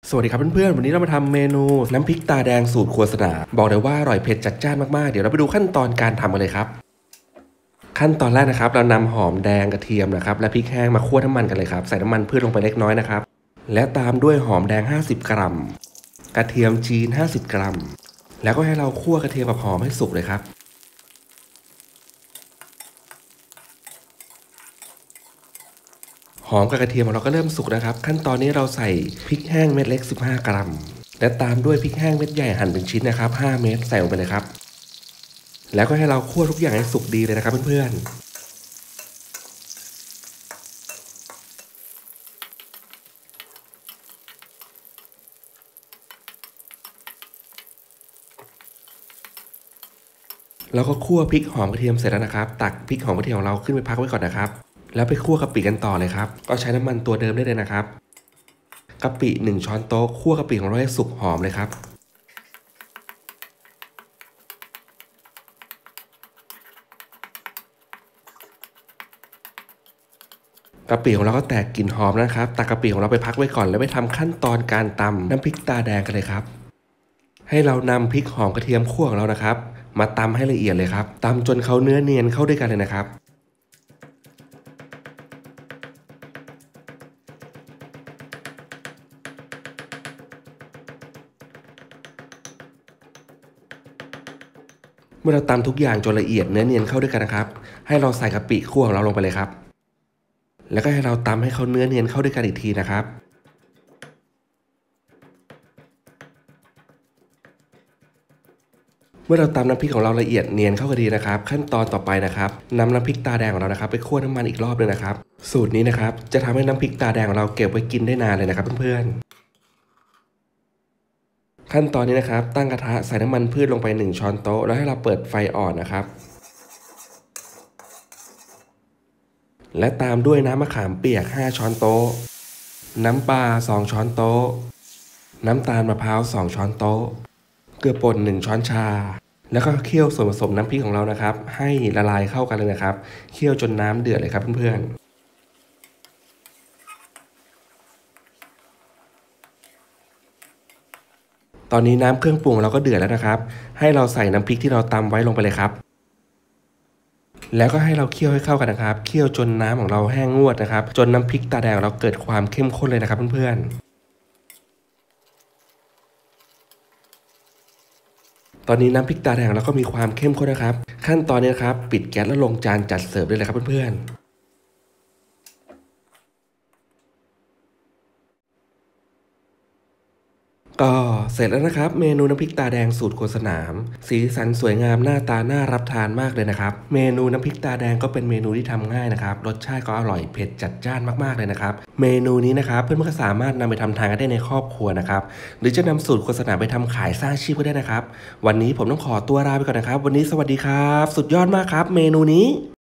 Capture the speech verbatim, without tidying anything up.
สวัสดีครับเพื่อนๆวันนี้เรามาทำเมนูน้ำพริกตาแดงสูตรครัวสนาบอกเลยว่าอร่อยเผ็ดจัดจ้านมากๆเดี๋ยวเราไปดูขั้นตอนการทำกันเลยครับขั้นตอนแรกนะครับเรานำหอมแดงกระเทียมนะครับและพริกแห้งมาคั่วน้ำมันกันเลยครับใส่น้ำมันพืชลงไปเล็กน้อยนะครับและตามด้วยหอมแดงห้าสิบกรัมกระเทียมจีนห้าสิบกรัมแล้วก็ให้เราคั่วกระเทียมกับหอมให้สุกเลยครับหอมกับกระเทียมของเราก็เริ่มสุกนะครับขั้นตอนนี้เราใส่พริกแห้งเม็ดเล็กสิบห้ากรัมและตามด้วยพริกแห้งเม็ดใหญ่หั่นเป็นชิ้นนะครับห้าเม็ดใส่ลงไปเลยครับแล้วก็ให้เราคั่วทุกอย่างให้สุกดีเลยนะครับเพื่อนๆเราก็คั่วพริกหอมกระเทียมเสร็จแล้วนะครับตักพริกหอมกระเทียมของเราขึ้นไปพักไว้ก่อนนะครับแล้วไปคั่วกะปิกันต่อเลยครับก็ใช้น้ำมันตัวเดิมได้เลยนะครับกะปิหนึ่งช้อนโต๊ะคั่วกะปิของเราให้สุกหอมเลยครับกะปิของเราก็แตกกลิ่นหอมนะครับตักกะปิของเราไปพักไว้ก่อนแล้วไปทำขั้นตอนการตำน้ำพริกตาแดงกันเลยครับให้เรานำพริกหอมกระเทียมคั่วของเรานะครับมาตำให้ละเอียดเลยครับตำจนเขาเนื้อเนียนเข้าด้วยกันเลยนะครับเมื่อเราตำทุกอย่างจนละเอียดเนื้อเนียนเข้าด้วยกันนะครับให้เราใส่กะปิคั่วของเราลงไปเลยครับแล้วก็ให้เราตำให้เขาเนื้อเนียนเข้าด้วยกันอีกทีนะครับเมื่อเราตำน้ำพริกของเราละเอียดเนียนเข้ากันดีนะครับขั้นตอนต่อไปนะครับนำน้ำพริกตาแดงของเรานะครับไปคั่วน้ำมันอีกรอบนึงนะครับสูตรนี้นะครับจะทำให้น้ำพริกตาแดงของเราเก็บไว้กินได้นานเลยนะครับเพื่อนๆขั้นตอนนี้นะครับตั้งกระทะใส่น้ำมันพืชลงไปหนึ่งช้อนโต๊ะแล้วให้เราเปิดไฟอ่อนนะครับและตามด้วยน้ำมะขามเปียกห้าช้อนโต๊ะน้ำปลาสองช้อนโต๊ะน้ำตาลมะพร้าวสองช้อนโต๊ะเกลือป่นหนึ่งช้อนชาแล้วก็เคี่ยวส่วนผสมน้ำพริกของเรานะครับให้ละลายเข้ากันเลยนะครับเคี่ยวจนน้ำเดือดเลยครับเพื่อนๆตอนนี้น้ำเครื่องปรุงเราก็เดือดแล้วนะครับให้เราใส่น้ำพริกที่เราตำไว้ลงไปเลยครับแล้วก็ให้เราเคี่ยวให้เข้ากันนะครับเคี่ยวจนน้ำของเราแห้งงวดนะครับจนน้ำพริกตาแดงเราเกิดความเข้มข้นเลยนะครับเพื่อนๆตอนนี้น้ำพริกตาแดงเราก็มีความเข้มข้นนะครับขั้นตอนนี้นะครับปิดแก๊สแล้วลงจานจัดเสิร์ฟได้เลยครับเพื่อนๆก็เสร็จแล้วนะครับเมนูน้ำพริกตาแดงสูตรโคสนามสีสันสวยงามหน้าตาน่ารับทานมากเลยนะครับเมนูน้ำพริกตาแดงก็เป็นเมนูที่ทำง่ายนะครับรสชาติก็อร่อยเผ็ดจัดจ้านมากๆเลยนะครับเมนูนี้นะครับเพื่อนๆก็สามารถนำไปทำทานกันได้ในครอบครัวนะครับหรือจะนำสูตรโฆษณาไปทำขายสร้างอาชีพก็ได้นะครับวันนี้ผมต้องขอตัวลาไปก่อนนะครับวันนี้สวัสดีครับสุดยอดมากครับเมนูนี้